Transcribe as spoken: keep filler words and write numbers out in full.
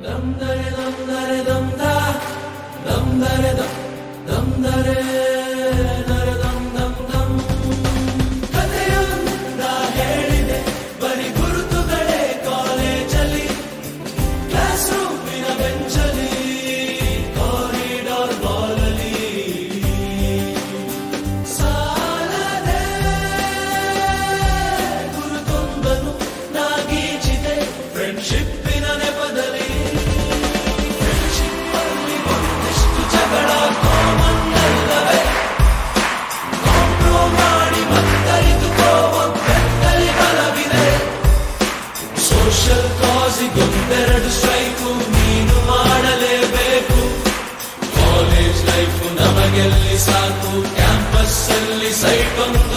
dum dare dum dare dum da dum dare dum dum dare dare dum dum dum ಕಥೆಯೊಂದ ಹೇಳಿದೆ ಬರೀ ಗುರುತುಗಳೇ ಕಾಲೇಜಲ್ಲಿ class ರೂಮಿನ ಬೆಂಚಲ್ಲಿ corridor ಬಾಲಲ್ಲಿ ಸಾಲದೆ ಗುರುತೊಂದನು ನಾಗೀಚಿದೆ ಫ್ರೆಂಡ್ಶಿಪ್ ಸೋಷಲ್ ಕಾಸಿಗೊಂದೆರಡು ಸ್ಟ್ರೈಕು ನೀನು ಮಾಡಲೇಬೇಕು ಕಾಲೇಜ್ ಲೈಫು ನಮಗೆಲ್ಲಿ ಸಾಕು ಕ್ಯಾಂಪಸ್ ಅಲ್ಲಿ ಸೈಟ್ ಒಂದು